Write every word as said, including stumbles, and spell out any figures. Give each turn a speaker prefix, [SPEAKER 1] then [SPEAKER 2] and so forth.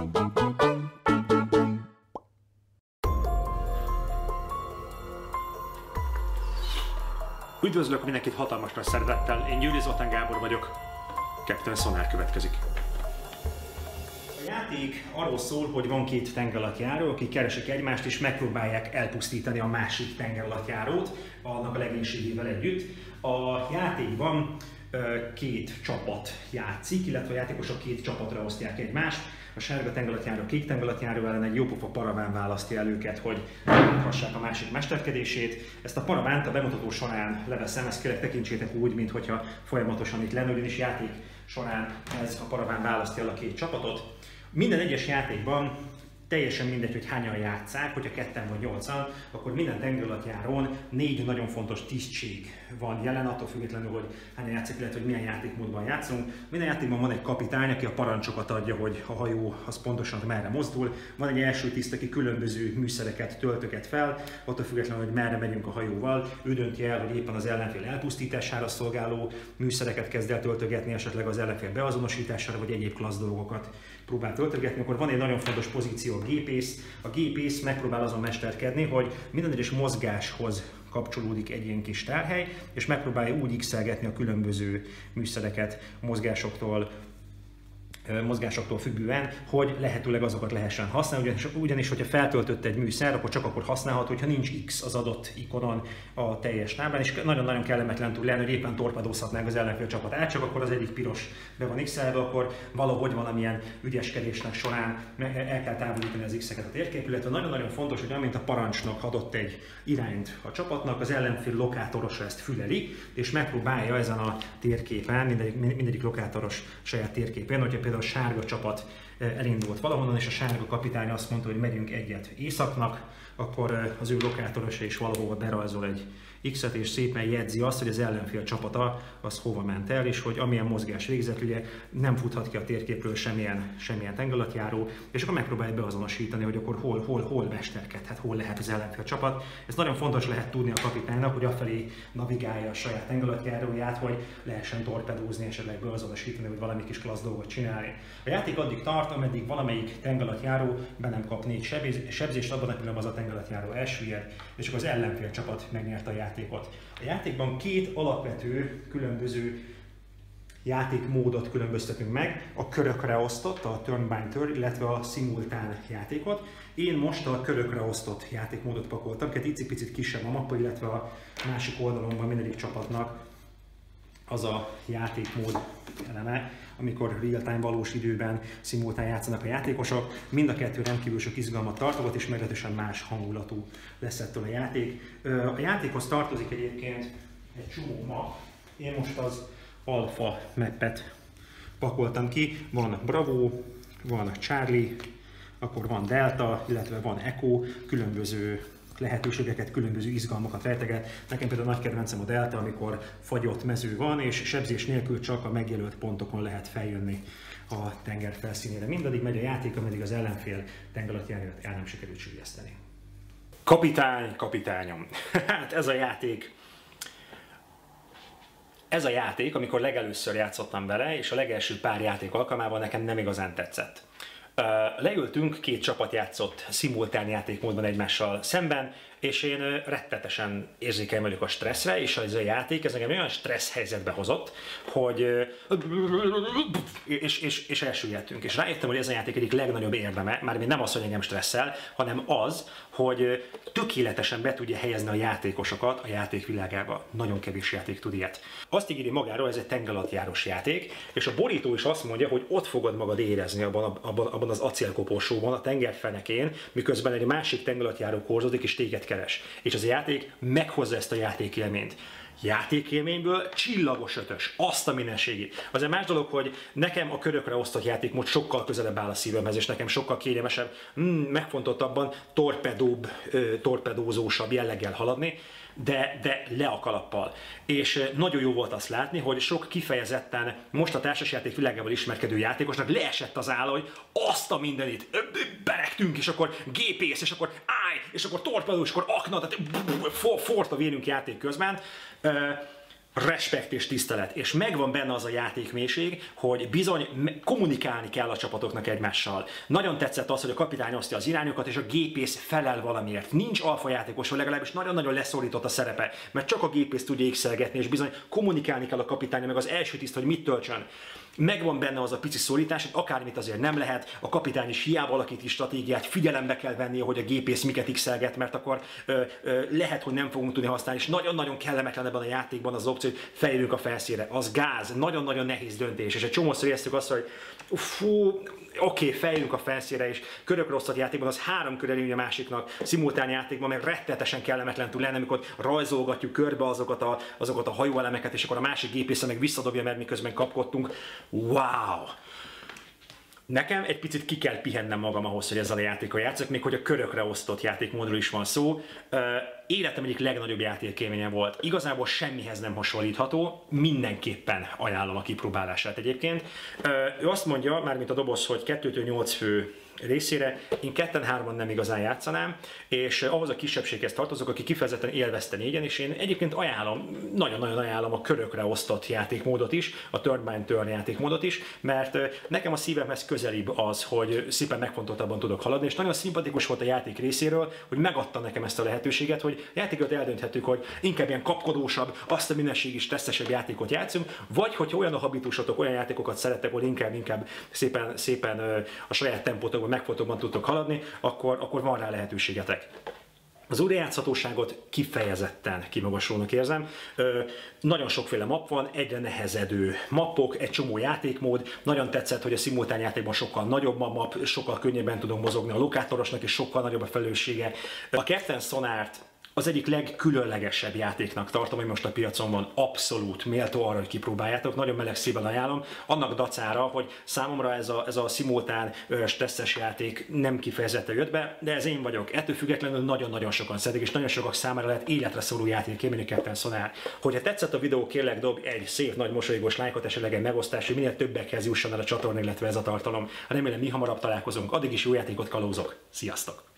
[SPEAKER 1] Üdvözlök mindenkit hatalmas nagy szeretettel, én Győri Zoltán Gábor vagyok, Captain Sonar következik. A játék arról szól, hogy van két tengeralattjáró, akik keresik egymást és megpróbálják elpusztítani a másik tengeralattjárót, annak a legénységével együtt. A játékban két csapat játszik, illetve a játékosok két csapatra osztják egymást. A sárga tengeralattjáró, a kék tengeralattjáró ellen egy jópofa paraván választja el őket, hogy láthassák a másik mesterkedését. Ezt a paravánt a bemutató során leveszem, ezt kérlek tekintsétek úgy, mintha folyamatosan itt lenne, ugyanis játék során ez a paraván választja el a két csapatot. Minden egyes játékban teljesen mindegy, hogy hányan játsszák, hogyha ketten vagy nyolcan, akkor minden tengeralattjárón négy nagyon fontos tisztség van jelen, attól függetlenül, hogy hányan játszik, illetve hogy milyen játékmódban játszunk. Minden játékban van egy kapitány, aki a parancsokat adja, hogy a hajó az pontosan merre mozdul. Van egy első tiszt, aki különböző műszereket töltöget fel, attól függetlenül, hogy merre megyünk a hajóval. Ő dönti el, hogy éppen az ellenfél elpusztítására szolgáló műszereket kezd el töltögetni, esetleg az ellenfél beazonosítására, vagy egyéb klassz dolgokat próbál töltögetni. Akkor van egy nagyon fontos pozíció, a gépész. A gépész megpróbál azon mesterkedni, hogy minden egyes mozgáshoz kapcsolódik egy ilyen kis tárhely, és megpróbálja úgy x-elgetni a különböző műszereket mozgásoktól, mozgásoktól függően, hogy lehetőleg azokat lehessen használni, ugyanis, ugyanis hogyha feltöltött egy műszer, akkor csak akkor használható, hogyha nincs X az adott ikonon a teljes táblán, és nagyon-nagyon kellemetlen tud lenni, hogy éppen torpedózhatnánk az ellenfél csapatát, csak akkor az egyik piros be van X-elve, akkor valahogy valamilyen ügyeskedésnek során el kell távolítani az X-eket a térképről, illetve nagyon-nagyon fontos, hogy amint a parancsnok adott egy irányt a csapatnak, az ellenfél lokátorosa ezt füleli, és megpróbálja ezen a térképen, mindegyik, mindegyik lokátoros saját térképén, hogyha például a sárga csapat elindult valahonnan, és a sárga kapitány azt mondta, hogy megyünk egyet északnak, akkor az ő lokátorosa is valahol berajzol egy X-et, és szépen jegyzi azt, hogy az ellenfél csapata az hova ment el, és hogy amilyen mozgás végzett, ugye nem futhat ki a térképről semmilyen, semmilyen tengeralattjáró, és akkor megpróbálja beazonosítani, hogy akkor hol, hol, hol mesterkedhet, hol lehet az ellenfél csapat. Ez nagyon fontos lehet tudni a kapitánynak, hogy afelé navigálja a saját tengeralattjáróját, hogy lehessen torpedózni, esetleg beazonosítani, hogy valami kis klassz dolgot csinálni. A játék addig tart, ameddig valamelyik tengeralattjáró be nem kap négy sebzést, abban a pillanatban az a tengeralattjáró elsüllyed, és akkor az ellenfél csapat megnyerte a játékot. A játékban két alapvető különböző játékmódot különböztetünk meg, a körökre osztott, a turn by turn, illetve a szimultán játékot. Én most a körökre osztott játékmódot pakoltam, két icipicit kisebb a mappa, illetve a másik oldalon van mindegyik csapatnak az a játékmód eleme, amikor real-time valós időben szimultán játszanak a játékosok. Mind a kettő rendkívül sok izgalmat tartogat, és meglehetősen más hangulatú lesz ettől a játék. A játékhoz tartozik egyébként egy csomó map. Én most az Alpha mappet pakoltam ki. Van Bravo, van Charlie, akkor van Delta, illetve van Echo, különböző lehetőségeket, különböző izgalmakat rejteget. Nekem például nagy kedvencem a Delta, amikor fagyott mező van, és sebzés nélkül csak a megjelölt pontokon lehet feljönni a tenger felszínére. Mindaddig megy a játék, ameddig az ellenfél tengeralattjáróját el nem sikerült süllyeszteni. Kapitány, kapitányom! Hát ez a játék, ez a játék, amikor legelőször játszottam vele, és a legelső pár játék alkalmával nekem nem igazán tetszett. Leültünk, két csapat játszott szimultán játékmódban egymással szemben, és én rettetesen érzékeny vagyok a stresszre, és ez a játék, ez engem olyan stressz helyzetbe hozott, hogy és, és, és elsüllyedtünk. És rájöttem, hogy ez a játék egyik legnagyobb érdeme, mármint nem az, hogy engem stresszel, hanem az, hogy tökéletesen be tudja helyezni a játékosokat a játék világába. Nagyon kevés játék tud ilyet. Azt ígéri magáról, ez egy tengeralattjárós játék, és a borító is azt mondja, hogy ott fogod magad érezni abban, abban, abban az acélkoporsóban, a tengerfenekén, miközben egy másik tengeralattjáró korzodik és téged keres. És az a játék meghozza ezt a játékélményt. Játékélményből csillagos ötös, azt a mindenségét. Az egy más dolog, hogy nekem a körökre osztott játékmód sokkal közelebb áll a szívemhez, és nekem sokkal kényelmesebb, mm, megfontoltabban torpedóbb, torpedózósabb jelleggel haladni, de, de le a kalappal. És nagyon jó volt azt látni, hogy sok kifejezetten most a társasjáték világával ismerkedő játékosnak leesett az áll, hogy azt a mindenit beregtünk, és akkor gépész, és akkor állj, és akkor torpedó, és akkor akna, tehát fort a vérünk játék közben. respekt és tisztelet, és megvan benne az a játékmélység, hogy bizony kommunikálni kell a csapatoknak egymással. Nagyon tetszett az, hogy a kapitány osztja az irányokat, és a gépész felel valamiért. Nincs alfa játékos, vagy legalábbis nagyon-nagyon leszorított a szerepe, mert csak a gépész tudja ékszelgetni, és bizony kommunikálni kell a kapitány, meg az első tiszt, hogy mit töltsön. Megvan benne az a pici szorítás, hogy akármit azért nem lehet, a kapitány is hiába alakít is stratégiát, figyelembe kell vennie, hogy a gépész miket x-elget, mert akkor ö, ö, lehet, hogy nem fogunk tudni használni, és nagyon-nagyon kellemetlen ebben a játékban az opció, hogy feljövünk a felszínre. Az gáz, nagyon-nagyon nehéz döntés, és egy csomószor éreztük azt, hogy fú, oké, okay, feljövünk a felszínre, és körökre osztott játékban az három kör előnye a másiknak, szimultán játékban meg rettetesen kellemetlen tud lenni, amikor rajzolgatjuk körbe azokat a, azokat a hajóelemeket, és akkor a másik gépésze meg visszadobja, mert miközben kapkodtunk. Wow! Nekem egy picit ki kell pihennem magam ahhoz, hogy ezzel a játékkal játszok, még hogy a körökre osztott játékmódról is van szó. Életem egyik legnagyobb játékélménye volt. Igazából semmihez nem hasonlítható, mindenképpen ajánlom a kipróbálását egyébként. Ő azt mondja, mármint a doboz, hogy kettőtől nyolc fő részére, én ketten-hárman nem igazán játszanám, és ahhoz a kisebbséghez tartozok, aki kifejezetten élvezte négyen, és én egyébként ajánlom, nagyon-nagyon ajánlom a körökre osztott játékmódot is, a turn by turn játékmódot is, mert nekem a szívemhez közelibb az, hogy szépen megfontoltabban tudok haladni, és nagyon szimpatikus volt a játék részéről, hogy megadta nekem ezt a lehetőséget, hogy játékot eldönthetjük, hogy inkább ilyen kapkodósabb, azt a minőség is stresszesebb játékot játszunk, vagy hogyha olyan a habitusotok, olyan játékokat szerettek, hogy inkább, inkább szépen, szépen a saját tempótokban, megfotóban tudtok haladni, akkor, akkor van rá lehetőségetek. Az újrajátszhatóságot kifejezetten kimagaslónak érzem. Ö, nagyon sokféle map van, egyre nehezedő mappok, egy csomó játékmód. Nagyon tetszett, hogy a szimultán játékban sokkal nagyobb a map, sokkal könnyebben tudunk mozogni a lokátorosnak, és sokkal nagyobb a felelőssége. A Captain Sonárt az egyik legkülönlegesebb játéknak tartom, hogy most a piacon van, abszolút méltó arra, hogy kipróbáljátok, nagyon meleg szívvel ajánlom, annak dacára, hogy számomra ez a, ez a szimultán stresszes játék nem kifejezetten jött be, de ez én vagyok. Ettől függetlenül nagyon-nagyon sokan szedik, és nagyon sokak számára lehet életre szóló játék élmény Captain Sonar. Hogyha tetszett a videó, kérlek dobj egy szép nagy mosolygós lájkot, esetleg egy megosztás, hogy minél többekhez jusson el a csatorna, illetve ez a tartalom. Remélem, mi hamarabb találkozunk. Addig is jó játékot, kalózok. Sziasztok!